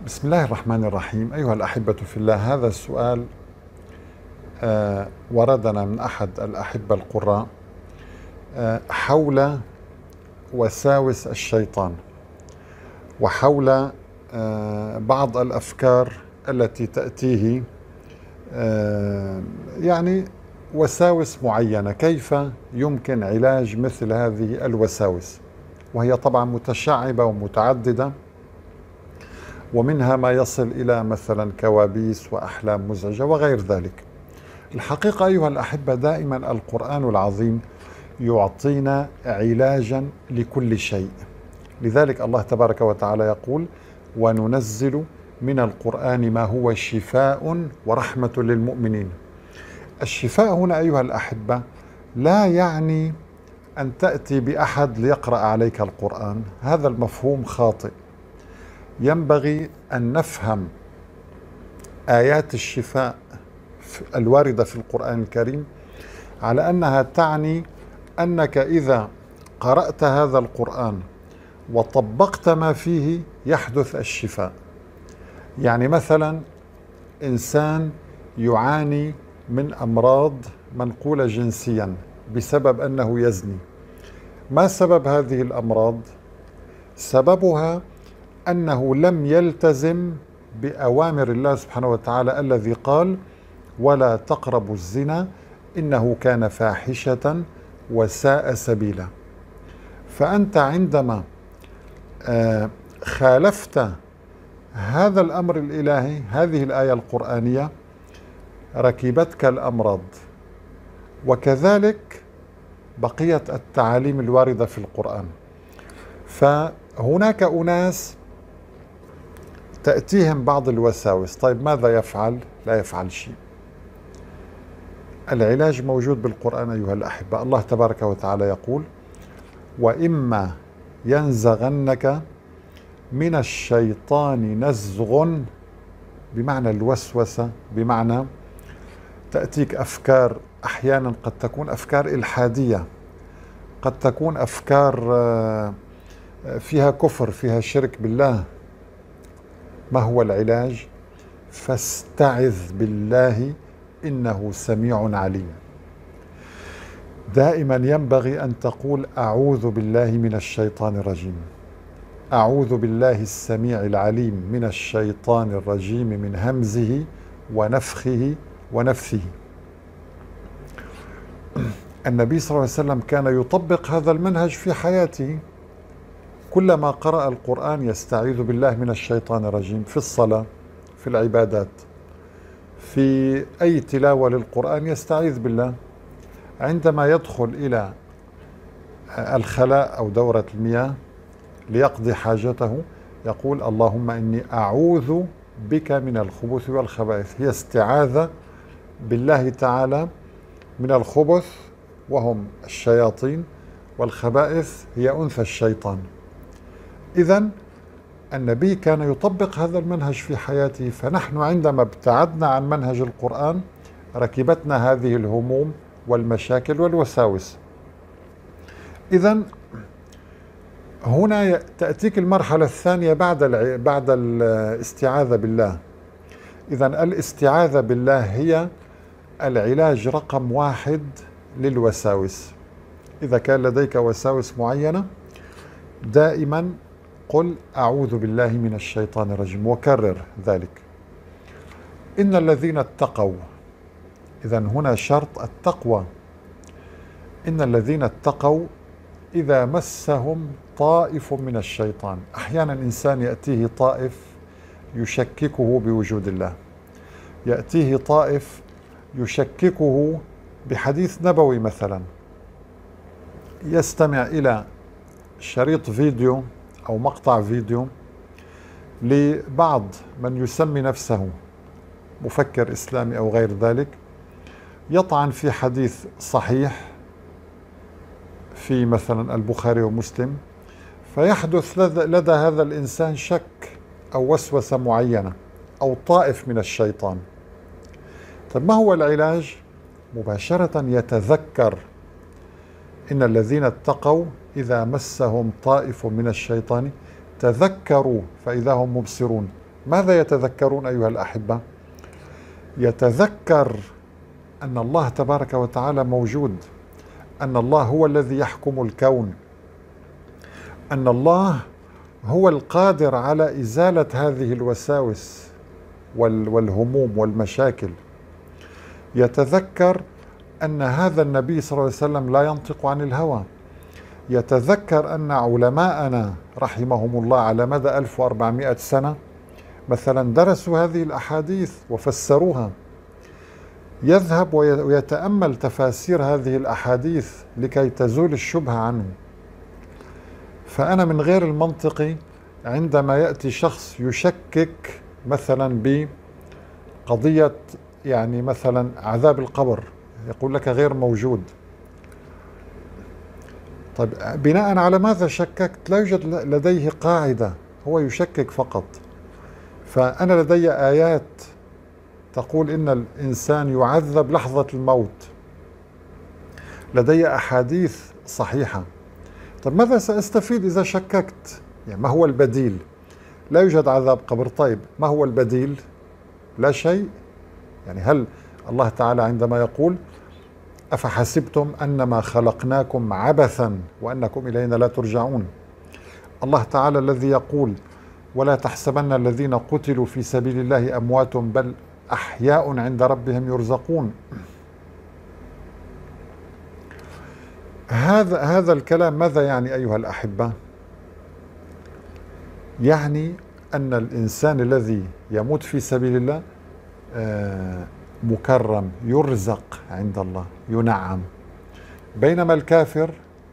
بسم الله الرحمن الرحيم. أيها الأحبة في الله، هذا السؤال وردنا من أحد الأحبة القراء حول وساوس الشيطان، وحول بعض الأفكار التي تأتيه، يعني وساوس معينة. كيف يمكن علاج مثل هذه الوساوس؟ وهي طبعا متشعبة ومتعددة، ومنها ما يصل إلى مثلا كوابيس وأحلام مزعجة وغير ذلك. الحقيقة أيها الأحبة، دائما القرآن العظيم يعطينا علاجا لكل شيء. لذلك الله تبارك وتعالى يقول: وننزل من القرآن ما هو شفاء ورحمة للمؤمنين. الشفاء هنا أيها الأحبة لا يعني أن تأتي بأحد ليقرأ عليك القرآن، هذا المفهوم خاطئ. ينبغي أن نفهم آيات الشفاء الواردة في القرآن الكريم على أنها تعني أنك إذا قرأت هذا القرآن وطبقت ما فيه يحدث الشفاء. يعني مثلا إنسان يعاني من أمراض منقولة جنسيا بسبب أنه يزني. ما سبب هذه الأمراض؟ سببها أنه لم يلتزم بأوامر الله سبحانه وتعالى الذي قال: ولا تقربوا الزنا إنه كان فاحشة وساء سبيلا. فأنت عندما خالفت هذا الأمر الإلهي، هذه الآية القرآنية، ركبتك الأمراض. وكذلك بقية التعاليم الواردة في القرآن. فهناك أناس تأتيهم بعض الوساوس. طيب ماذا يفعل؟ لا يفعل شيء. العلاج موجود بالقرآن أيها الأحبة. الله تبارك وتعالى يقول: وإما ينزغنك من الشيطان نزغ، بمعنى الوسوسة، بمعنى تأتيك أفكار، أحيانا قد تكون أفكار إلحادية، قد تكون أفكار فيها كفر، فيها شرك بالله. ما هو العلاج؟ فاستعذ بالله إنه سميع عليم. دائما ينبغي أن تقول: أعوذ بالله من الشيطان الرجيم، أعوذ بالله السميع العليم من الشيطان الرجيم، من همزه ونفخه ونفثه. النبي صلى الله عليه وسلم كان يطبق هذا المنهج في حياته. كلما قرأ القرآن يستعيذ بالله من الشيطان الرجيم، في الصلاة، في العبادات، في أي تلاوة للقرآن يستعيذ بالله. عندما يدخل إلى الخلاء أو دورة المياه ليقضي حاجته يقول: اللهم إني أعوذ بك من الخبث والخبائث. هي استعاذة بالله تعالى من الخبث وهم الشياطين، والخبائث هي أنثى الشيطان. إذن النبي كان يطبق هذا المنهج في حياته. فنحن عندما ابتعدنا عن منهج القرآن ركبتنا هذه الهموم والمشاكل والوساوس. إذن هنا تأتيك المرحلة الثانية بعد الاستعاذة بالله. إذن الاستعاذة بالله هي العلاج رقم 1 للوساوس. إذا كان لديك وساوس معينة دائما قل: أعوذ بالله من الشيطان الرجيم، وكرر ذلك. إن الذين اتقوا، إذن هنا شرط التقوى. إن الذين اتقوا إذا مسهم طائف من الشيطان. أحيانا إنسان يأتيه طائف يشككه بوجود الله، يأتيه طائف يشككه بحديث نبوي مثلا، يستمع إلى شريط فيديو أو مقطع فيديو لبعض من يسمي نفسه مفكر إسلامي أو غير ذلك، يطعن في حديث صحيح في مثلا البخاري ومسلم، فيحدث لدى هذا الإنسان شك أو وسوسة معينة أو طائف من الشيطان. طيب ما هو العلاج؟ مباشرة يتذكر: إن الذين اتقوا إذا مسهم طائف من الشيطان تذكروا فإذا هم مبصرون. ماذا يتذكرون أيها الأحبة؟ يتذكر أن الله تبارك وتعالى موجود، أن الله هو الذي يحكم الكون، أن الله هو القادر على إزالة هذه الوساوس والهموم والمشاكل. يتذكر أن هذا النبي صلى الله عليه وسلم لا ينطق عن الهوى. يتذكر أن علماءنا رحمهم الله على مدى 1400 سنة مثلا درسوا هذه الأحاديث وفسروها. يذهب ويتأمل تفاسير هذه الأحاديث لكي تزول الشبهة عنه. فأنا من غير المنطقي عندما يأتي شخص يشكك مثلا بقضية يعني مثلا عذاب القبر، يقول لك غير موجود. طيب بناء على ماذا شككت؟ لا يوجد لديه قاعدة، هو يشكك فقط. فأنا لدي آيات تقول إن الإنسان يعذب لحظة الموت، لدي أحاديث صحيحة. طيب ماذا سأستفيد إذا شككت؟ يعني ما هو البديل؟ لا يوجد عذاب قبر، طيب ما هو البديل؟ لا شيء. يعني هل الله تعالى عندما يقول أفحسبتم أنما خلقناكم عبثا وأنكم إلينا لا ترجعون، الله تعالى الذي يقول ولا تحسبن الذين قتلوا في سبيل الله أموات بل أحياء عند ربهم يرزقون، هذا الكلام ماذا يعني أيها الأحبة؟ يعني أن الإنسان الذي يموت في سبيل الله مكرم، يرزق عند الله، ينعم. بينما الكافر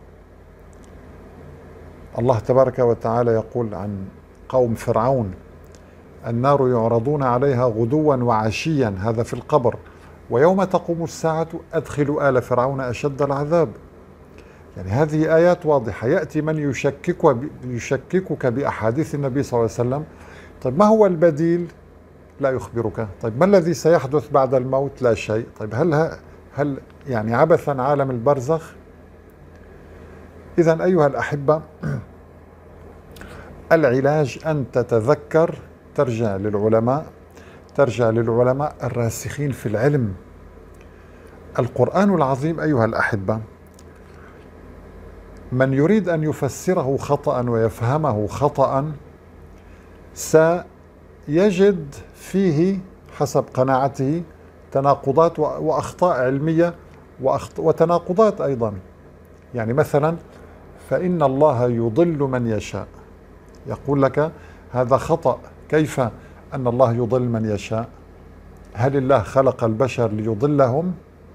الله تبارك وتعالى يقول عن قوم فرعون النار يعرضون عليها غدوا وعشيا، هذا في القبر، ويوم تقوم الساعة أدخلوا آل فرعون أشد العذاب. يعني هذه آيات واضحة. يأتي من يشككك بأحاديث النبي صلى الله عليه وسلم. طيب ما هو البديل؟ لا يخبرك. طيب ما الذي سيحدث بعد الموت؟ لا شيء. طيب هل يعني عبثا عالم البرزخ؟ إذن أيها الأحبة العلاج أن تتذكر، ترجع للعلماء الراسخين في العلم. القرآن العظيم أيها الأحبة من يريد أن يفسره خطأ ويفهمه خطأ سيجد فيه حسب قناعته تناقضات وأخطاء علمية وتناقضات أيضا. يعني مثلا فإن الله يضل من يشاء، يقول لك هذا خطأ، كيف أن الله يضل من يشاء؟ هل الله خلق البشر ليضلهم؟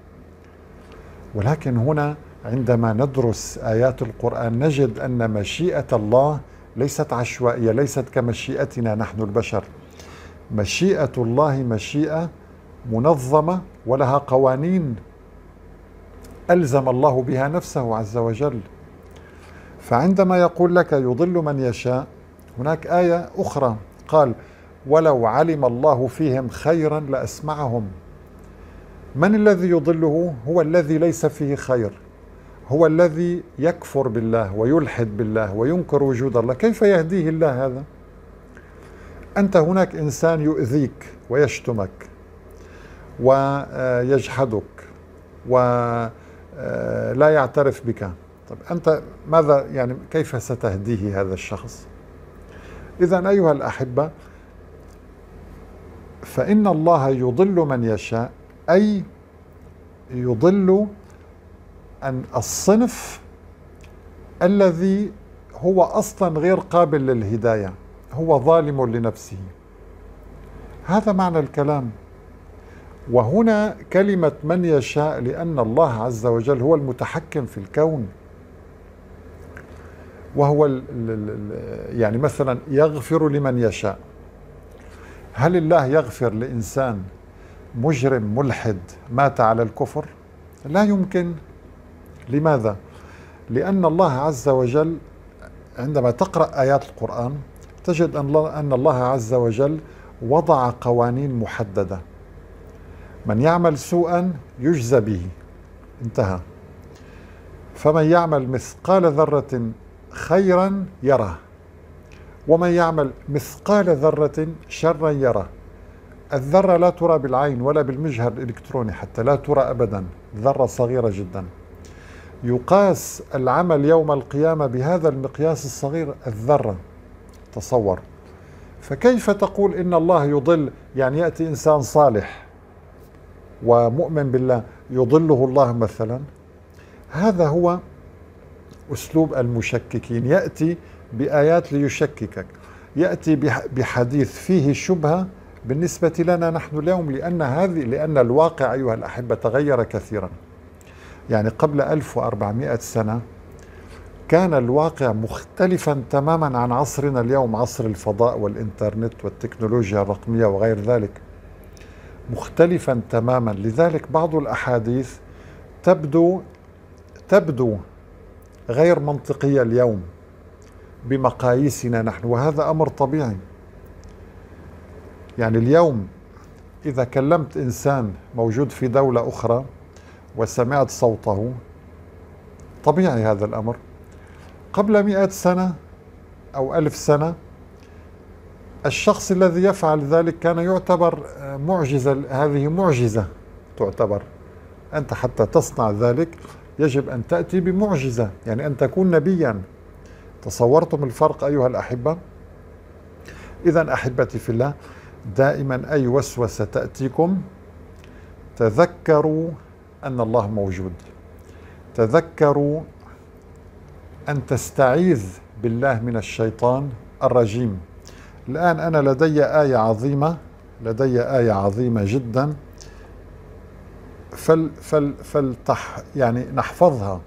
ولكن هنا عندما ندرس آيات القرآن نجد أن مشيئة الله ليست عشوائية، ليست كمشيئتنا نحن البشر. مشيئة الله مشيئة منظمة ولها قوانين ألزم الله بها نفسه عز وجل. فعندما يقول لك يضل من يشاء، هناك آية أخرى قال ولو علم الله فيهم خيرا لأسمعهم. من الذي يضله؟ هو الذي ليس فيه خير، هو الذي يكفر بالله ويلحد بالله وينكر وجود الله. كيف يهديه الله هذا؟ أنت هناك إنسان يؤذيك ويشتمك ويجحدك ولا يعترف بك. طب أنت ماذا يعني كيف ستهديه هذا الشخص؟ إذن أيها الأحبة فإن الله يضل من يشاء، أي يضل أن الصنف الذي هو أصلا غير قابل للهداية، هو ظالم لنفسه. هذا معنى الكلام. وهنا كلمة من يشاء لأن الله عز وجل هو المتحكم في الكون، وهو يعني مثلا يغفر لمن يشاء. هل الله يغفر لإنسان مجرم ملحد مات على الكفر؟ لا يمكن. لماذا؟ لأن الله عز وجل عندما تقرأ آيات القرآن تجد أن الله عز وجل وضع قوانين محددة. من يعمل سوءا يجزى به، انتهى. فمن يعمل مثقال ذرة خيرا يره ومن يعمل مثقال ذرة شرا يره. الذرة لا ترى بالعين ولا بالمجهر الإلكتروني، حتى لا ترى أبدا، ذرة صغيرة جدا. يقاس العمل يوم القيامة بهذا المقياس الصغير، الذرة. تصور. فكيف تقول إن الله يضل؟ يعني يأتي إنسان صالح ومؤمن بالله يضله الله مثلا. هذا هو أسلوب المشككين، يأتي بآيات ليشككك، يأتي بحديث فيه شبهة بالنسبة لنا نحن اليوم، لأن الواقع أيها الأحبة تغير كثيرا. يعني قبل 1400 سنة كان الواقع مختلفا تماما عن عصرنا اليوم، عصر الفضاء والإنترنت والتكنولوجيا الرقمية وغير ذلك، مختلفا تماما. لذلك بعض الأحاديث تبدو غير منطقية اليوم بمقاييسنا نحن، وهذا أمر طبيعي. يعني اليوم إذا كلمت إنسان موجود في دولة أخرى وسمعت صوته، طبيعي هذا الأمر. قبل 100 سنة أو 1000 سنة الشخص الذي يفعل ذلك كان يعتبر معجزة، هذه معجزة تعتبر. أنت حتى تصنع ذلك يجب أن تأتي بمعجزة، يعني أن تكون نبيا. تصورتم الفرق أيها الأحبة؟ إذن أحبتي في الله، دائما أي وسوسة تأتيكم تذكروا أن الله موجود، تذكروا أن تستعيذ بالله من الشيطان الرجيم. الآن أنا لدي آية عظيمة جدا، يعني نحفظها.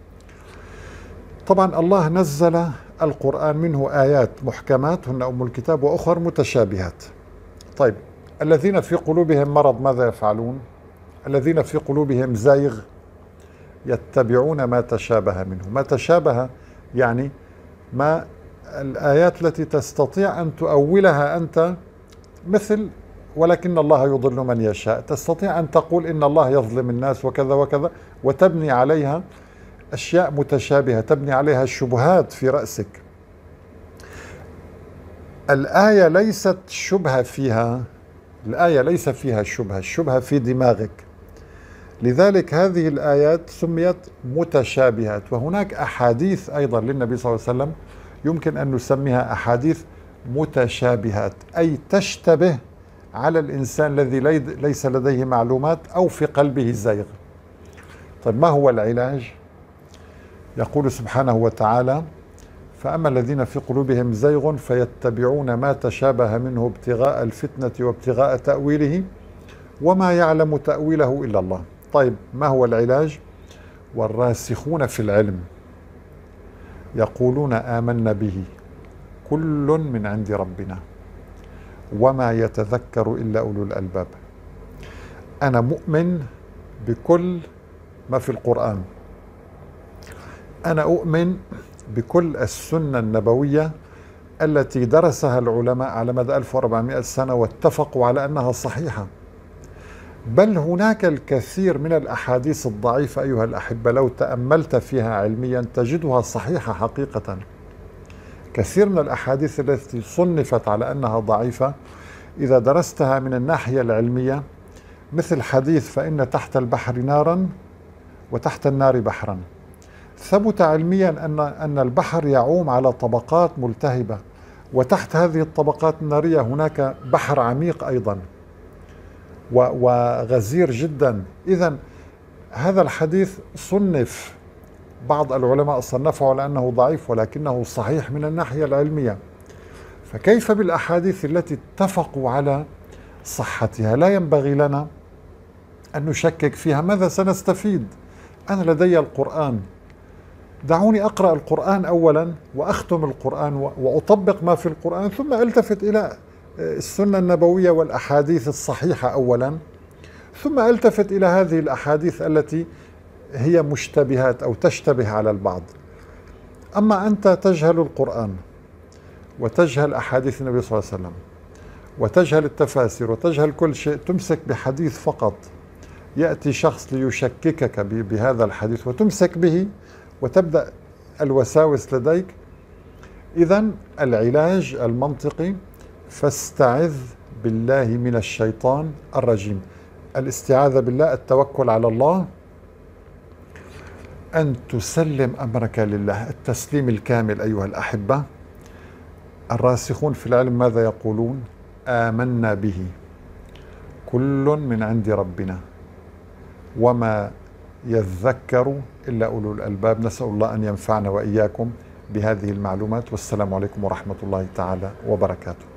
طبعا الله نزل القرآن، منه آيات محكمات هن أم الكتاب وأخر متشابهات. طيب، الذين في قلوبهم مرض ماذا يفعلون؟ الذين في قلوبهم زيغ يتبعون ما تشابه منه. ما تشابه يعني ما الآيات التي تستطيع أن تؤولها أنت، مثل ولكن الله يضل من يشاء. تستطيع أن تقول إن الله يظلم الناس وكذا وكذا، وتبني عليها أشياء متشابهة، تبني عليها الشبهات في رأسك. الآية ليست شبهة فيها، الآية ليس فيها الشبهة، الشبهة في دماغك. لذلك هذه الآيات سميت متشابهات. وهناك أحاديث أيضا للنبي صلى الله عليه وسلم يمكن أن نسميها أحاديث متشابهات، أي تشتبه على الإنسان الذي ليس لديه معلومات أو في قلبه زيغ. طيب، ما هو العلاج؟ يقول سبحانه وتعالى: فأما الذين في قلوبهم زيغ فيتبعون ما تشابه منه ابتغاء الفتنة وابتغاء تأويله وما يعلم تأويله إلا الله. طيب، ما هو العلاج؟ والراسخون في العلم يقولون آمنا به كل من عند ربنا وما يتذكر إلا أولو الألباب. أنا مؤمن بكل ما في القرآن، أنا أؤمن بكل السنة النبوية التي درسها العلماء على مدى 1400 سنة واتفقوا على أنها صحيحة. بل هناك الكثير من الأحاديث الضعيفة أيها الأحبة لو تأملت فيها علميا تجدها صحيحة حقيقة. كثير من الأحاديث التي صنفت على أنها ضعيفة إذا درستها من الناحية العلمية، مثل حديث فإن تحت البحر نارا وتحت النار بحرا، ثبت علميا أن البحر يعوم على طبقات ملتهبة، وتحت هذه الطبقات النارية هناك بحر عميق أيضا وغزير جدا. إذن هذا الحديث صنف، بعض العلماء صنفه على أنه ضعيف ولكنه صحيح من الناحية العلمية. فكيف بالأحاديث التي اتفقوا على صحتها؟ لا ينبغي لنا أن نشكك فيها. ماذا سنستفيد؟ أنا لدي القرآن، دعوني أقرأ القرآن أولا وأختم القرآن وأطبق ما في القرآن، ثم ألتفت إلى السنة النبوية والأحاديث الصحيحة أولا، ثم ألتفت إلى هذه الأحاديث التي هي مشتبهات أو تشتبه على البعض. أما أنت تجهل القرآن وتجهل أحاديث النبي صلى الله عليه وسلم وتجهل التفاسير وتجهل كل شيء، تمسك بحديث فقط، يأتي شخص ليشككك بهذا الحديث وتمسك به وتبدأ الوساوس لديك. إذن العلاج المنطقي: فاستعذ بالله من الشيطان الرجيم. الاستعاذة بالله، التوكل على الله، أن تسلم أمرك لله، التسليم الكامل أيها الأحبة. الراسخون في العلم ماذا يقولون؟ آمنا به كل من عند ربنا وما يذكر إلا أولو الألباب. نسأل الله أن ينفعنا وإياكم بهذه المعلومات، والسلام عليكم ورحمة الله تعالى وبركاته.